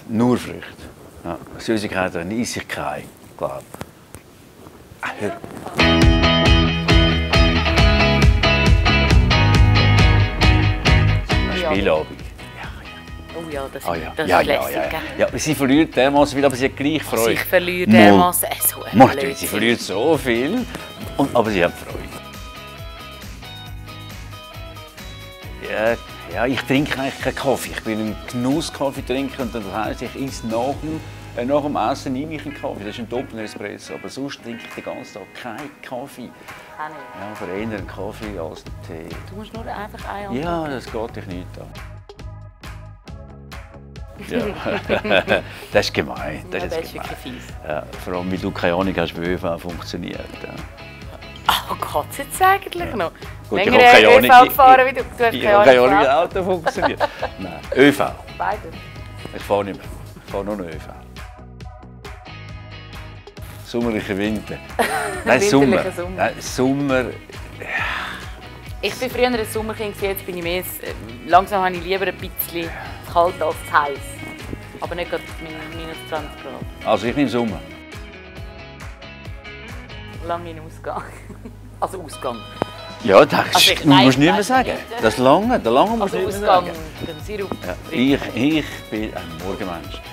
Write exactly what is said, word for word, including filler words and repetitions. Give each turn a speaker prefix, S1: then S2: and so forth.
S1: Nur Früchte. Ja. Süßigkeiten esse ich keine, glaube ich. Ah, hör. Spielabend.
S2: Oh ja, das,
S1: Ah, ja.
S2: das
S1: Ja,
S2: ist
S1: ja,
S2: lässig.
S1: ja, ja. Ja, sie verliert dermaßen viel, aber sie hat gleich Freude.
S2: Also ich verliere dermaßen so ein
S1: Blödsinn. Sie
S2: Blödsinn.
S1: verliert so viel, und, aber sie hat Freude. Ja, ja, ich trinke eigentlich keinen Kaffee. Ich bin ein Genuss-Kaffeetrinker und das heisst, ich esse nach dem, äh, nach dem Essen nehme ich einen Kaffee. Das ist ein Doppel-Espresso, aber sonst trinke ich den ganzen Tag keinen Kaffee.
S2: Auch nicht.
S1: Ja, aber eher einen Kaffee als einen Tee.
S2: Du musst nur einfach einen
S1: Ja, das geht dich nicht an. Ja. Das ist gemein. Das
S2: Ja,
S1: ist,
S2: das ist
S1: gemein.
S2: wirklich fies.
S1: Ja, vor allem, weil du keine Ahnung hast, wie ÖV funktioniert. Ja.
S2: Oh Gott, jetzt eigentlich
S1: Ja.
S2: noch?
S1: Gut, ich
S2: Länger
S1: habe keine Ahnung,
S2: ÖV gefahren wie du. Du hast
S1: Ich
S2: keine
S1: habe keine Ahnung, wie
S2: Ahnung.
S1: ein Auto funktioniert. Nein, ÖV.
S2: Beide.
S1: Ich fahre nicht mehr. Ich fahre nur noch ÖV. Sommerliche Winter. Nein, Sommer.
S2: Winterlicher Sommer.
S1: Nein, Sommer.
S2: Ich war früher ein Sommerkind, jetzt bin ich mehr. äh, Langsam habe ich lieber ein bisschen zu kalt als zu heiß. Aber nicht gerade min- minus zwanzig Grad.
S1: Also ich nehme Sommer.
S2: Lange in Ausgang. Also Ausgang.
S1: Ja, das
S2: Also ich
S1: du musst
S2: weiss,
S1: nicht mehr
S2: weiss
S1: sagen.
S2: nicht.
S1: Das lange, der lange musst
S2: Also
S1: du nicht mehr
S2: Ausgang,
S1: sagen.
S2: den Sirup.
S1: Ja, ich, ich bin ein Morgenmensch.